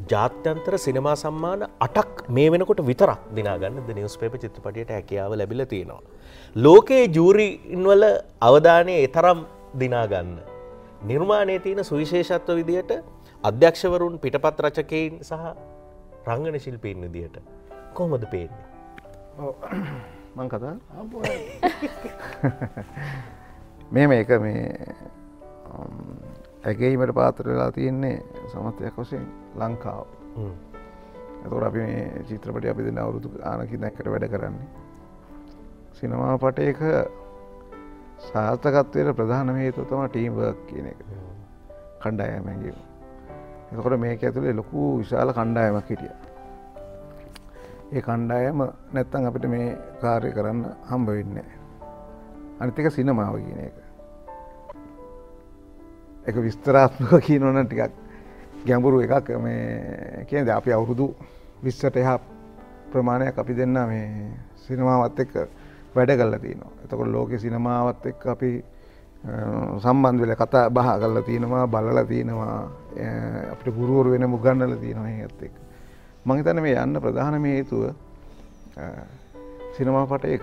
ජාත්‍යන්තර සිනමා සම්මාන 8ක් මේ වෙනකොට විතරක් දිනා ගන්න ද නිවුස් පේපර් චිත්‍රපටයට හැකියාව ලැබිලා තියෙනවා. ලෝකයේ ජූරින් වල අවධානය ඒ තරම් දිනා ගන්න. නිර්මාණයේ තියෙන සුවිශේෂත්ව විදියට අධ්‍යක්ෂවරුන් පිටපත් රචකයින් සහ රංගන ශිල්පීන් විදියට කොහොමද පේන්නේ? ඔව් මම කතා මේක මේ ඇගීමට පාත්‍ර වෙලා තියෙන්නේ සමස්තයක් වශයෙන් ලංකාව. එතකොට අපි මේ චිත්‍රපටය අපි දෙන අවුරුදු ගානකින් එකට වැඩ කරන්නේ. සිනමා පටයක සාර්ථකත්වයට ප්‍රධාන හේතුව තමයි ටීම් වර්ක් කියන එක. කණ්ඩායම හැඟීම. එතකොට මේක ඇතුලේ ලොකු විශාල කණ්ඩායමක් හිටියා. ඒ කණ්ඩායම නැත්තම් අපිට මේ කාර්ය කරන්න හම්බ වෙන්නේ නැහැ. අනිත් එක සිනමාව කියන එක. ඒක විස්තරාත්මක කියනවනම් ටිකක් ගැඹුරු එකක් මේ කියන්නේ අපි අවුරුදු 20ට එහා ප්‍රමාණයක් අපි දෙන්න මේ සිනමාවත් එක්ක වැඩ කරලා තියෙනවා. එතකොට ලෝකේ සිනමාවත් එක්ක අපි සම්බන්ධ වෙලා කතා බහ කරලා තියෙනවා, බලලා තියෙනවා, අපිට ගුරුවරු වෙනම උගන්වලා තියෙනවා ඒකත් එක්ක. මම හිතන්නේ මේ යන්න ප්‍රධානම හේතුව සිනමා පටයක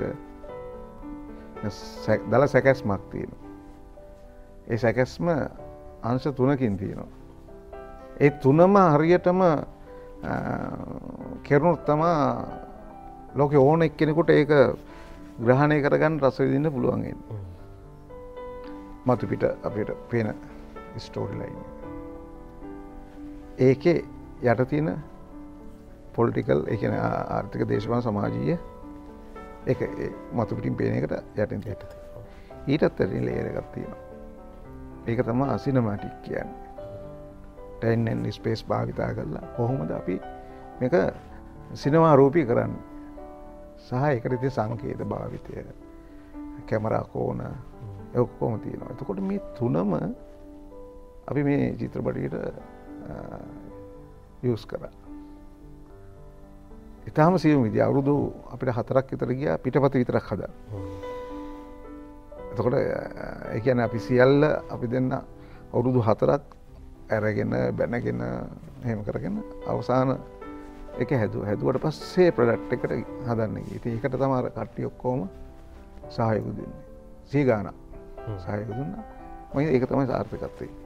දල සැකැස්මක් තියෙනවා. ඒ සැකැස්ම අංශ 3කින් තියෙනවා. ඒ තුනම හරියටම කෙරුණොත් තමයි ලෝකේ ඕන එක්කෙනෙකුට ඒක ග්‍රහණය කරගන්න රස විඳින්න පුළුවන් වෙන්නේ. මතු පිට අපිට පේන ස්ටෝරි ලයින්. ඒකේ යට තියෙන පොලිටිකල් ඒ කියන්නේ ආර්ථික දේශපාලන සමාජීය ඒක මතු පිටින් පේන එකට යටින් තියෙනවා. ඊටත් ඇතින් ලේයර් එකක් තියෙනවා. ඒක තමයි සිනමැටික් කියන්නේ. ටයිම් ඇන්ඩ් ස්පේස් භාවිතා කරලා කොහොමද අපි මේක සිනමා රූපී කරන්නේ? සහ ඒකට තියෙන සංකේත භාවිතය, කැමරා කෝණ ඔක්කොම තියෙනවා. එතකොට මේ තුනම අපි මේ චිත්‍රපටයට යූස් කරා. ඊටාම සියුම් විදිය අවුරුදු අපිට 4ක් විතර ගියා පිටපත විතරක් හදන්න. එතකොට ඒ කියන්නේ අපි සියල්ල අපි දෙන්න අවුරුදු 4ක් අරගෙන බැනගෙන එහෙම කරගෙන අවසාන එක හැදුවට පස්සේ ප්‍රොඩක්ට් එකට හදන්න ගියේ. ඉතින් ඒකට තමයි අර කට්ටිය ඔක්කොම සහයෝගය දුන්නේ. 100 ගාණක් සහයෝගය දුන්නා. මම ඒක තමයි සාර්ථකත්වය.